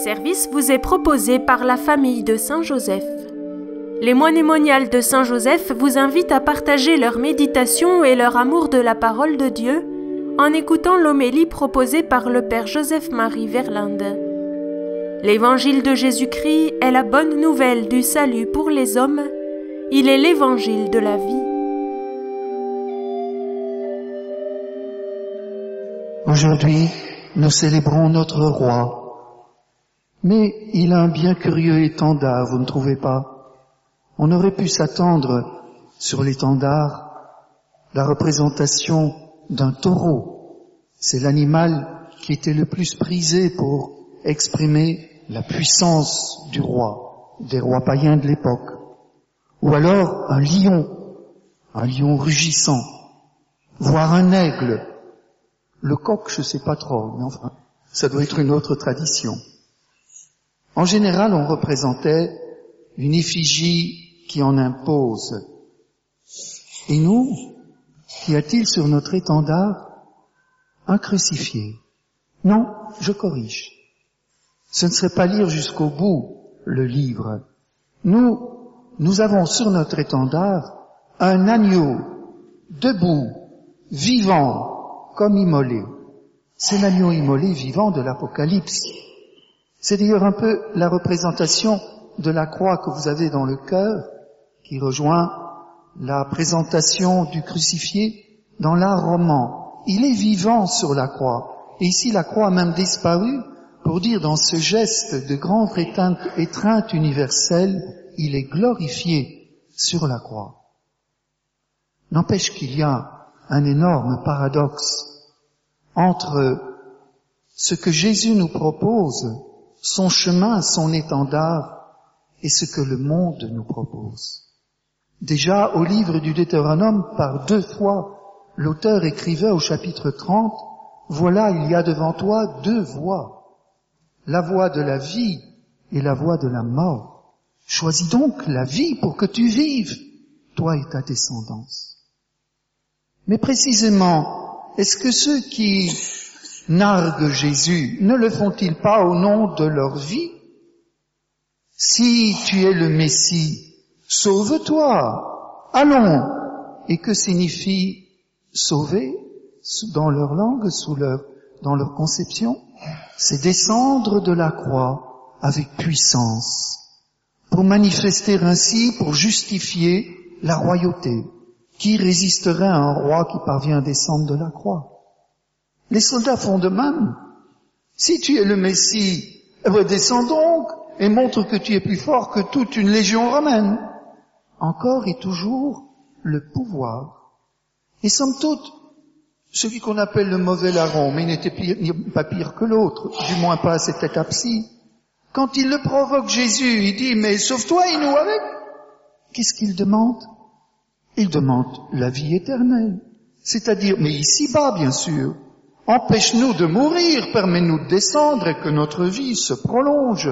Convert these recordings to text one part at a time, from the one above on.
service vous est proposé par la famille de Saint-Joseph. Les moines moniales de Saint-Joseph vous invitent à partager leur méditation et leur amour de la parole de Dieu en écoutant l'homélie proposée par le Père Joseph-Marie Verlinde. L'évangile de Jésus-Christ est la bonne nouvelle du salut pour les hommes. Il est l'évangile de la vie. Aujourd'hui, nous célébrons notre roi. Mais il a un bien curieux étendard, vous ne trouvez pas? On aurait pu s'attendre sur l'étendard la représentation d'un taureau. C'est l'animal qui était le plus prisé pour exprimer la puissance du roi, des rois païens de l'époque. Ou alors un lion rugissant, voire un aigle. Le coq, je sais pas trop, mais enfin, ça doit être une autre tradition. En général, on représentait une effigie qui en impose. Et nous, qu'y a-t-il sur notre étendard? Un crucifié. Non, je corrige. Ce ne serait pas lire jusqu'au bout le livre. Nous avons sur notre étendard un agneau debout, vivant, comme immolé. C'est l'agneau immolé vivant de l'Apocalypse. C'est d'ailleurs un peu la représentation de la croix que vous avez dans le cœur, qui rejoint la présentation du crucifié dans l'art roman. Il est vivant sur la croix. Et ici, la croix a même disparu pour dire dans ce geste de grande étreinte universelle, il est glorifié sur la croix. N'empêche qu'il y a un énorme paradoxe entre ce que Jésus nous propose, son chemin, son étendard, et ce que le monde nous propose. Déjà, au livre du Deutéronome, par 2 fois, l'auteur écrivait au chapitre 30, « Voilà, il y a devant toi 2 voies, la voie de la vie et la voie de la mort. Choisis donc la vie pour que tu vives, toi et ta descendance. » Mais précisément, est-ce que ceux qui narguent Jésus ne le font-ils pas au nom de leur vie? Si tu es le Messie, sauve-toi, allons. Et que signifie sauver dans leur langue, dans leur conception? C'est descendre de la croix avec puissance, pour manifester ainsi, pour justifier la royauté. Qui résisterait à un roi qui parvient à descendre de la croix? Les soldats font de même. Si tu es le Messie, descends donc et montre que tu es plus fort que toute une légion romaine. Encore et toujours le pouvoir. Et somme toute, celui qu'on appelle le mauvais larron, mais il n'était pas pire que l'autre, du moins pas à cette étape-ci. Quand il le provoque Jésus, il dit, mais sauve-toi et nous avec. Qu'est-ce qu'il demande? Il demande la vie éternelle. C'est-à-dire, mais ici-bas, bien sûr. Empêche-nous de mourir, permets-nous de descendre et que notre vie se prolonge.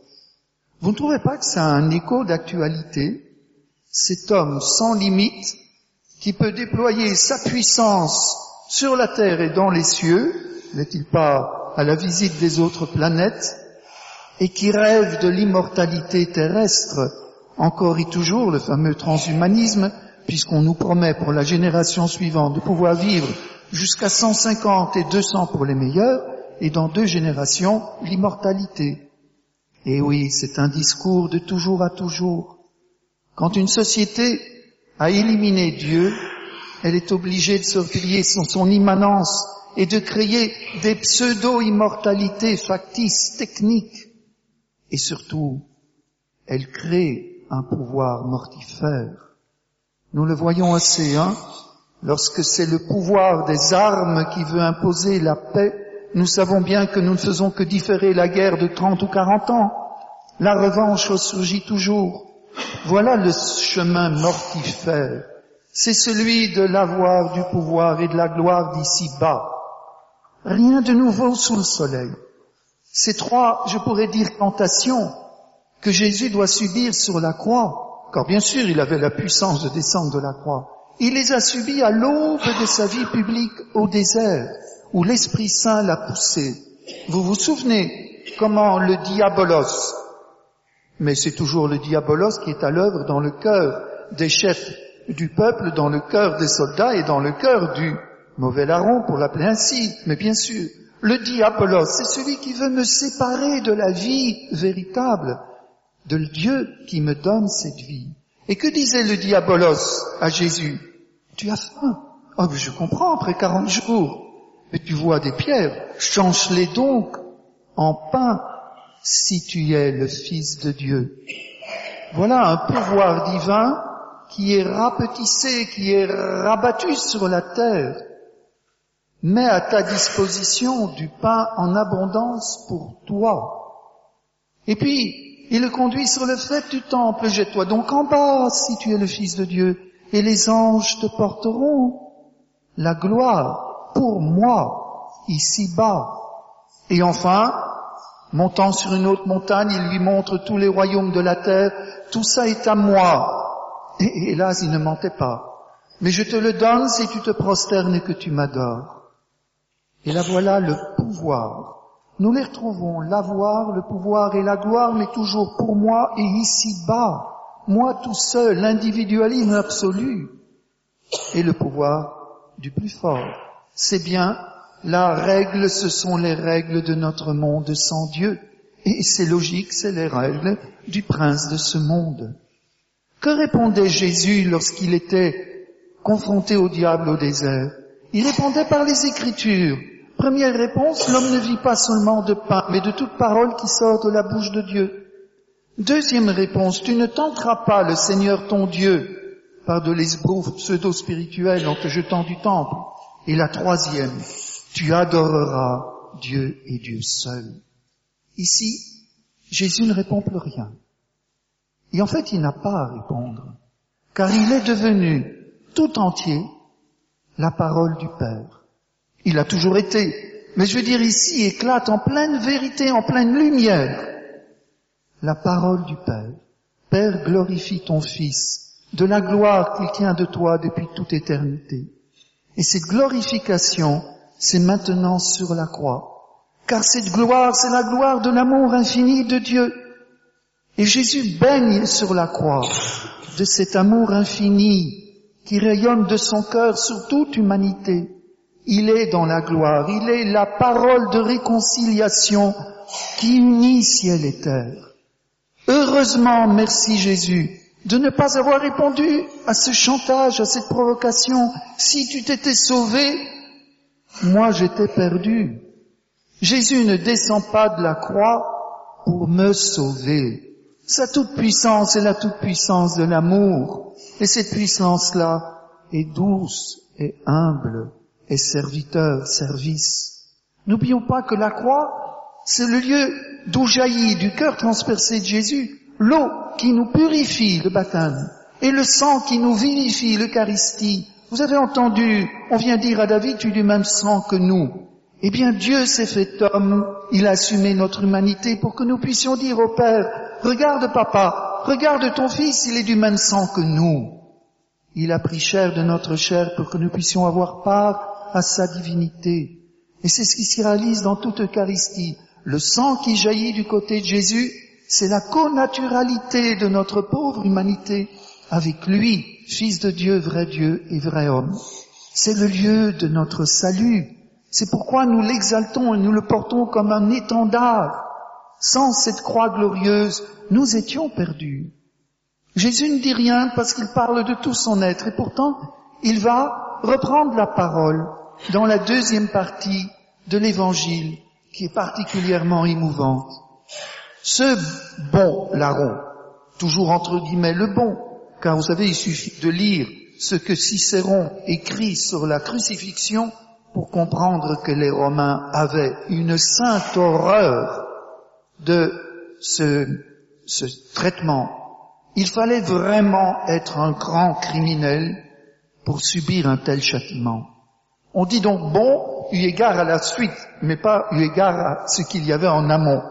Vous ne trouvez pas que ça a un écho d'actualité? Cet homme sans limite, qui peut déployer sa puissance sur la terre et dans les cieux, n'est-il pas à la visite des autres planètes, et qui rêve de l'immortalité terrestre, encore et toujours le fameux transhumanisme, puisqu'on nous promet pour la génération suivante de pouvoir vivre jusqu'à 150 et 200 pour les meilleurs, et dans 2 générations, l'immortalité. Et oui, c'est un discours de toujours à toujours. Quand une société a éliminé Dieu, elle est obligée de se replier sur son immanence et de créer des pseudo-immortalités factices, techniques. Et surtout, elle crée un pouvoir mortifère. Nous le voyons assez, lorsque c'est le pouvoir des armes qui veut imposer la paix, nous savons bien que nous ne faisons que différer la guerre de 30 ou 40 ans. La revanche surgit toujours. Voilà le chemin mortifère. C'est celui de l'avoir, du pouvoir et de la gloire d'ici-bas. Rien de nouveau sous le soleil. Ces 3, je pourrais dire, tentations que Jésus doit subir sur la croix, car bien sûr, il avait la puissance de descendre de la croix. Il les a subies à l'aube de sa vie publique au désert, où l'Esprit Saint l'a poussé. Vous vous souvenez, comment le diabolos, mais c'est toujours le diabolos qui est à l'œuvre dans le cœur des chefs du peuple, dans le cœur des soldats et dans le cœur du mauvais larron, pour l'appeler ainsi. Mais bien sûr, le diabolos, c'est celui qui veut me séparer de la vie véritable, de Dieu qui me donne cette vie. Et que disait le diabolos à Jésus? Tu as faim. Oh, mais je comprends, après 40 jours. Mais tu vois des pierres, change-les donc en pain si tu es le Fils de Dieu. Voilà un pouvoir divin qui est rapetissé, qui est rabattu sur la terre. Mets à ta disposition du pain en abondance pour toi. Et puis, il le conduit sur le faîte du temple. Jette-toi donc en bas si tu es le Fils de Dieu, et les anges te porteront la gloire pour moi, ici-bas. Et enfin, montant sur une autre montagne, il lui montre tous les royaumes de la terre. Tout ça est à moi. Et hélas, il ne mentait pas. Mais je te le donne si tu te prosternes et que tu m'adores. Et là voilà le pouvoir. Nous les retrouvons, l'avoir, le pouvoir et la gloire, mais toujours pour moi et ici-bas. Moi tout seul, l'individualisme absolu. Et le pouvoir du plus fort. C'est bien, la règle, ce sont les règles de notre monde sans Dieu. Et c'est logique, c'est les règles du prince de ce monde. Que répondait Jésus lorsqu'il était confronté au diable au désert? Il répondait par les Écritures. Première réponse, l'homme ne vit pas seulement de pain, mais de toute parole qui sort de la bouche de Dieu. Deuxième réponse, tu ne tenteras pas le Seigneur ton Dieu par de l'esbrouf pseudo-spirituel en te jetant du temple. Et la troisième, tu adoreras Dieu et Dieu seul. Ici, Jésus ne répond plus rien. Et en fait, il n'a pas à répondre, car il est devenu tout entier la parole du Père. Il a toujours été, mais je veux dire ici, éclate en pleine vérité, en pleine lumière, la parole du Père. Père, glorifie ton Fils, de la gloire qu'il tient de toi depuis toute éternité. Et cette glorification, c'est maintenant sur la croix. Car cette gloire, c'est la gloire de l'amour infini de Dieu. Et Jésus baigne sur la croix de cet amour infini qui rayonne de son cœur sur toute humanité. Il est dans la gloire, il est la parole de réconciliation qui unit ciel et terre. Heureusement, merci Jésus, de ne pas avoir répondu à ce chantage, à cette provocation. Si tu t'étais sauvé, moi j'étais perdu. Jésus ne descend pas de la croix pour me sauver. Sa toute-puissance est la toute-puissance de l'amour. Et cette puissance-là est douce et humble et serviteur, service. N'oublions pas que la croix, c'est le lieu d'où jaillit du cœur transpercé de Jésus l'eau qui nous purifie, le baptême, et le sang qui nous vivifie, l'Eucharistie. Vous avez entendu, on vient dire à David, tu es du même sang que nous. Eh bien, Dieu s'est fait homme, il a assumé notre humanité pour que nous puissions dire au Père, regarde papa, regarde ton fils, il est du même sang que nous. Il a pris chair de notre chair pour que nous puissions avoir part à sa divinité. Et c'est ce qui s'y réalise dans toute Eucharistie. Le sang qui jaillit du côté de Jésus, c'est la connaturalité de notre pauvre humanité avec lui, Fils de Dieu, vrai Dieu et vrai homme. C'est le lieu de notre salut. C'est pourquoi nous l'exaltons et nous le portons comme un étendard. Sans cette croix glorieuse, nous étions perdus. Jésus ne dit rien parce qu'il parle de tout son être et pourtant, il va reprendre la parole dans la deuxième partie de l'Évangile qui est particulièrement émouvante. Ce bon larron, toujours entre guillemets le bon, car vous savez, il suffit de lire ce que Cicéron écrit sur la crucifixion pour comprendre que les Romains avaient une sainte horreur de ce traitement. Il fallait vraiment être un grand criminel pour subir un tel châtiment. On dit donc bon, eu égard à la suite, mais pas eu égard à ce qu'il y avait en amont.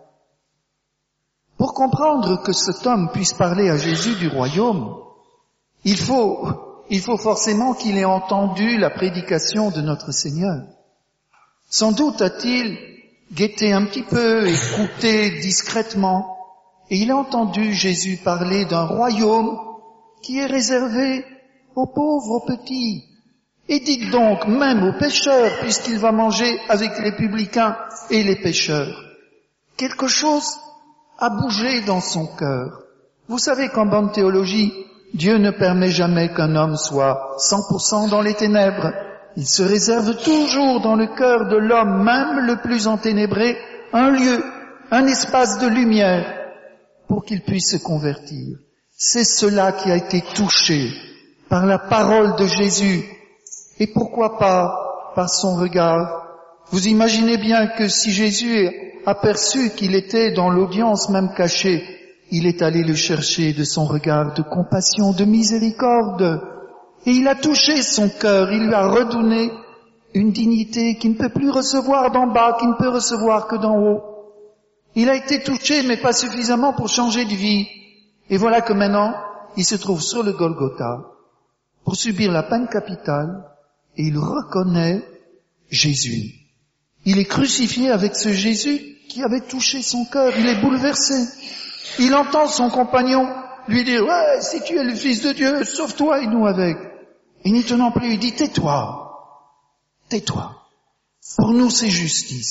Pour comprendre que cet homme puisse parler à Jésus du royaume, il faut forcément qu'il ait entendu la prédication de notre Seigneur. Sans doute a-t-il guetté un petit peu, écouté discrètement, et il a entendu Jésus parler d'un royaume qui est réservé aux pauvres, aux petits. Et dites donc, même aux pécheurs, puisqu'il va manger avec les publicains et les pécheurs. Quelque chose a bougé dans son cœur. Vous savez qu'en bonne théologie, Dieu ne permet jamais qu'un homme soit 100% dans les ténèbres. Il se réserve toujours dans le cœur de l'homme, même le plus enténébré, un lieu, un espace de lumière pour qu'il puisse se convertir. C'est cela qui a été touché par la parole de Jésus. Et pourquoi pas par son regard? Vous imaginez bien que si Jésus a perçu qu'il était dans l'audience même caché, il est allé le chercher de son regard de compassion, de miséricorde. Et il a touché son cœur, il lui a redonné une dignité qu'il ne peut plus recevoir d'en bas, qu'il ne peut recevoir que d'en haut. Il a été touché, mais pas suffisamment pour changer de vie. Et voilà que maintenant, il se trouve sur le Golgotha pour subir la peine capitale, et il reconnaît Jésus. Il est crucifié avec ce Jésus qui avait touché son cœur, il est bouleversé. Il entend son compagnon lui dire « Ouais, si tu es le Fils de Dieu, sauve-toi et nous avec ». Et n'y tenant plus, il dit « Tais-toi, tais-toi. Pour nous, c'est justice. »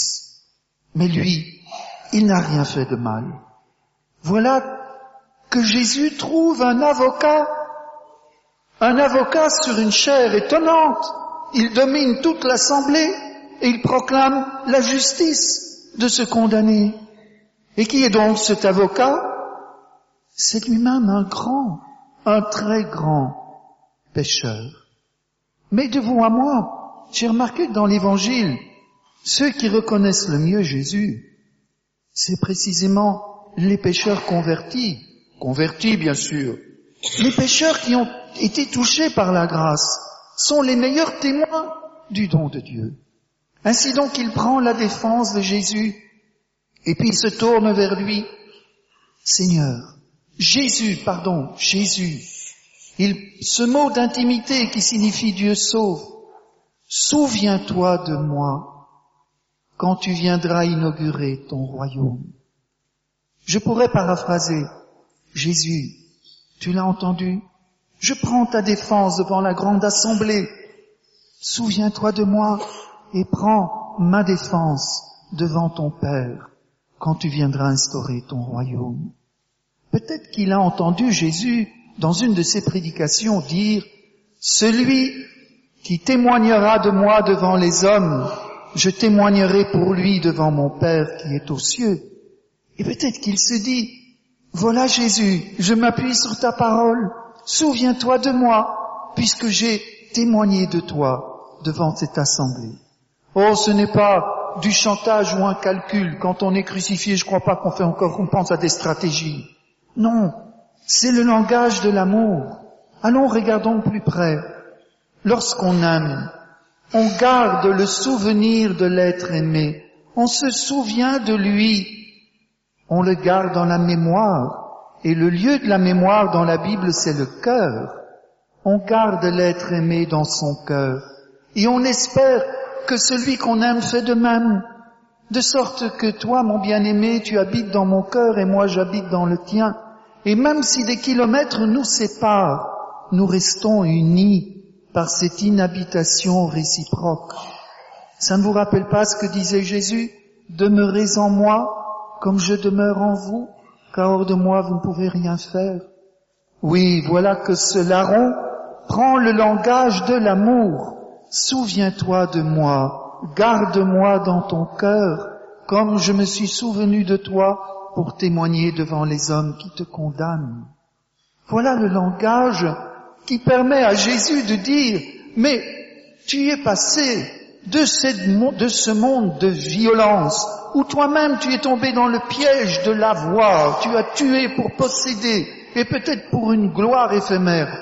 Mais lui, il n'a rien fait de mal. Voilà que Jésus trouve un avocat sur une chair étonnante. Il domine toute l'assemblée et il proclame la justice de ce condamné. Et qui est donc cet avocat? C'est lui-même un très grand pécheur. Mais de vous à moi, j'ai remarqué que dans l'Évangile, ceux qui reconnaissent le mieux Jésus, c'est précisément les pécheurs convertis bien sûr. Les pécheurs qui ont été touchés par la grâce sont les meilleurs témoins du don de Dieu. Ainsi donc, il prend la défense de Jésus et puis il se tourne vers lui. Seigneur, Jésus. Ce mot d'intimité qui signifie Dieu sauve. Souviens-toi de moi quand tu viendras inaugurer ton royaume. Je pourrais paraphraser. Jésus, tu l'as entendu? Je prends ta défense devant la grande assemblée. Souviens-toi de moi et prends ma défense devant ton Père quand tu viendras instaurer ton royaume. Peut-être qu'il a entendu Jésus, dans une de ses prédications, dire « Celui qui témoignera de moi devant les hommes, je témoignerai pour lui devant mon Père qui est aux cieux. » Et peut-être qu'il se dit « Voilà Jésus, je m'appuie sur ta parole, souviens-toi de moi, puisque j'ai témoigné de toi devant cette assemblée. » Oh, ce n'est pas du chantage ou un calcul. Quand on est crucifié, je crois pas qu'on pense à des stratégies. Non, c'est le langage de l'amour. Allons, regardons plus près. Lorsqu'on aime, on garde le souvenir de l'être aimé. On se souvient de lui. On le garde dans la mémoire. Et le lieu de la mémoire dans la Bible, c'est le cœur. On garde l'être aimé dans son cœur. Et on espère que celui qu'on aime fait de même. De sorte que toi, mon bien-aimé, tu habites dans mon cœur et moi j'habite dans le tien. Et même si des kilomètres nous séparent, nous restons unis par cette inhabitation réciproque. Ça ne vous rappelle pas ce que disait Jésus? Demeurez en moi comme je demeure en vous, car hors de moi vous ne pouvez rien faire. Oui, voilà que ce larron prend le langage de l'amour. Souviens-toi de moi, garde-moi dans ton cœur, comme je me suis souvenu de toi pour témoigner devant les hommes qui te condamnent. Voilà le langage qui permet à Jésus de dire, mais tu es passé de ce monde de violence, où toi-même tu es tombé dans le piège de l'avoir, tu as tué pour posséder, et peut-être pour une gloire éphémère,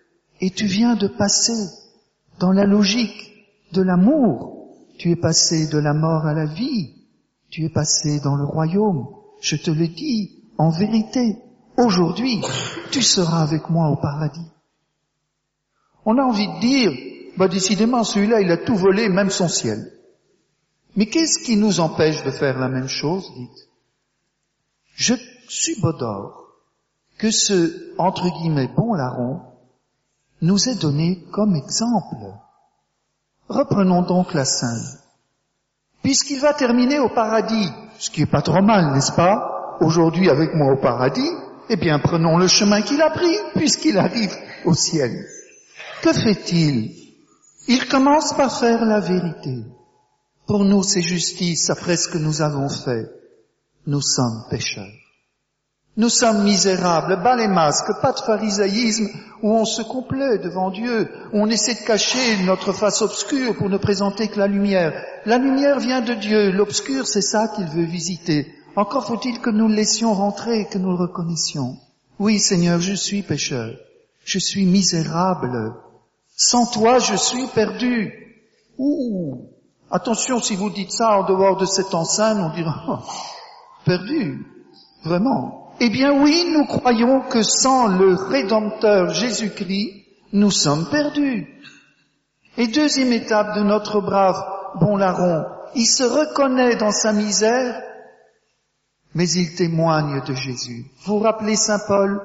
et tu viens de passer dans la logique de l'amour, tu es passé de la mort à la vie, tu es passé dans le royaume. Je te le dis, en vérité, aujourd'hui, tu seras avec moi au paradis. On a envie de dire, décidément, celui-là, il a tout volé, même son ciel. Mais qu'est-ce qui nous empêche de faire la même chose, dites? Je subodore que ce, entre guillemets, bon larron nous est donné comme exemple. Reprenons donc la scène. Puisqu'il va terminer au paradis, ce qui est pas trop mal, n'est-ce pas? Aujourd'hui avec moi au paradis, eh bien prenons le chemin qu'il a pris, puisqu'il arrive au ciel. Que fait-il? Il commence par faire la vérité. Pour nous, c'est justice après ce que nous avons fait. Nous sommes pécheurs. Nous sommes misérables, bas les masques, pas de pharisaïsme où on se complaît devant Dieu, où on essaie de cacher notre face obscure pour ne présenter que la lumière. La lumière vient de Dieu, l'obscur c'est ça qu'il veut visiter. Encore faut-il que nous le laissions rentrer, que nous le reconnaissions. Oui Seigneur, je suis pécheur, je suis misérable. Sans toi, je suis perdu. Ouh, attention si vous dites ça en dehors de cette enceinte, on dira, oh, perdu, vraiment. Eh bien oui, nous croyons que sans le Rédempteur Jésus-Christ, nous sommes perdus. Et deuxième étape de notre brave bon larron, il se reconnaît dans sa misère, mais il témoigne de Jésus. Vous vous rappelez Saint Paul?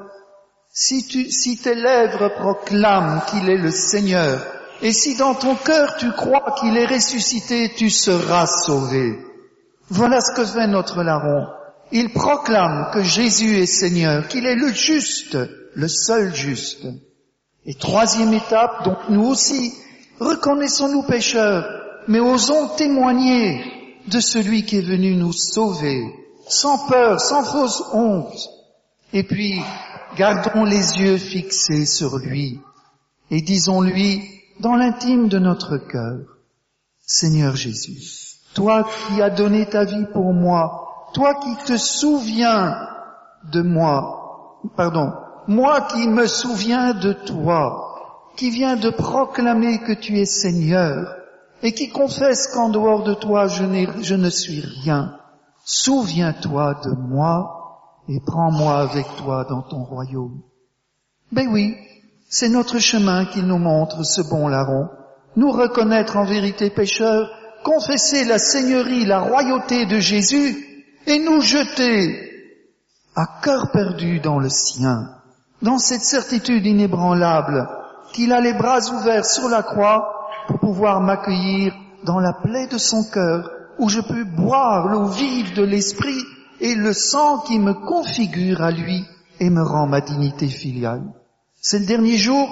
Si tes lèvres proclament qu'il est le Seigneur, et si dans ton cœur tu crois qu'il est ressuscité, tu seras sauvé. Voilà ce que fait notre larron. Il proclame que Jésus est Seigneur, qu'il est le juste, le seul juste. Et troisième étape, donc nous aussi, reconnaissons-nous pécheurs, mais osons témoigner de celui qui est venu nous sauver, sans peur, sans fausse honte. Et puis, gardons les yeux fixés sur lui et disons-lui dans l'intime de notre cœur, Seigneur Jésus, toi qui as donné ta vie pour moi, toi qui te souviens de moi, moi qui me souviens de toi, qui viens de proclamer que tu es Seigneur et qui confesse qu'en dehors de toi je ne suis rien, souviens-toi de moi et prends-moi avec toi dans ton royaume. Ben oui, c'est notre chemin qu'il nous montre, ce bon larron. Nous reconnaître en vérité pécheurs, confesser la seigneurie, la royauté de Jésus et nous jeter à cœur perdu dans le sien, dans cette certitude inébranlable qu'il a les bras ouverts sur la croix pour pouvoir m'accueillir dans la plaie de son cœur où je peux boire l'eau vive de l'Esprit et le sang qui me configure à lui et me rend ma dignité filiale. C'est le dernier jour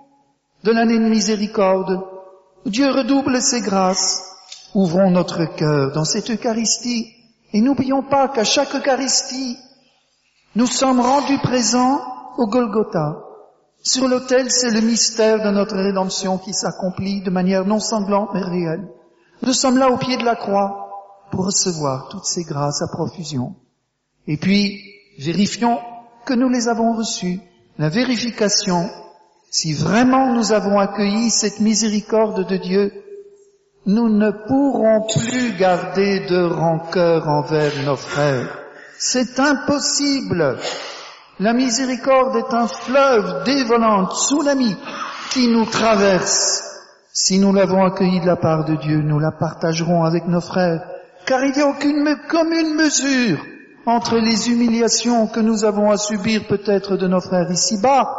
de l'année de miséricorde. Dieu redouble ses grâces. Ouvrons notre cœur dans cette Eucharistie et n'oublions pas qu'à chaque Eucharistie, nous sommes rendus présents au Golgotha. Sur l'autel, c'est le mystère de notre rédemption qui s'accomplit de manière non sanglante mais réelle. Nous sommes là au pied de la croix pour recevoir toutes ces grâces à profusion. Et puis, vérifions que nous les avons reçues. La vérification, si vraiment nous avons accueilli cette miséricorde de Dieu, nous ne pourrons plus garder de rancœur envers nos frères. C'est impossible. La miséricorde est un fleuve dévolant, tsunami, qui nous traverse. Si nous l'avons accueillie de la part de Dieu, nous la partagerons avec nos frères, car il n'y a aucune commune mesure entre les humiliations que nous avons à subir peut-être de nos frères ici-bas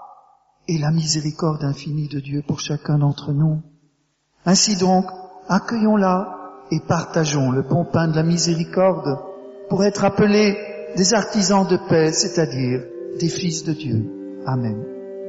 et la miséricorde infinie de Dieu pour chacun d'entre nous. Ainsi donc, accueillons-la et partageons le bon pain de la miséricorde pour être appelés des artisans de paix, c'est-à-dire des fils de Dieu. Amen.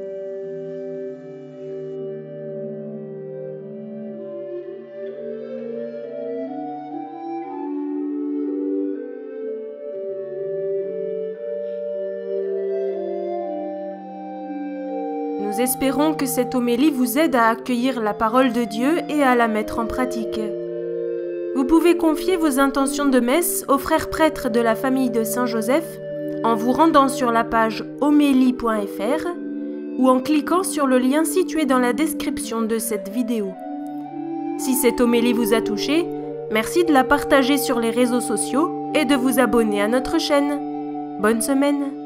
Nous espérons que cette homélie vous aide à accueillir la parole de Dieu et à la mettre en pratique. Vous pouvez confier vos intentions de messe aux frères prêtres de la famille de Saint-Joseph en vous rendant sur la page homélie.fr ou en cliquant sur le lien situé dans la description de cette vidéo. Si cette homélie vous a touché, merci de la partager sur les réseaux sociaux et de vous abonner à notre chaîne. Bonne semaine!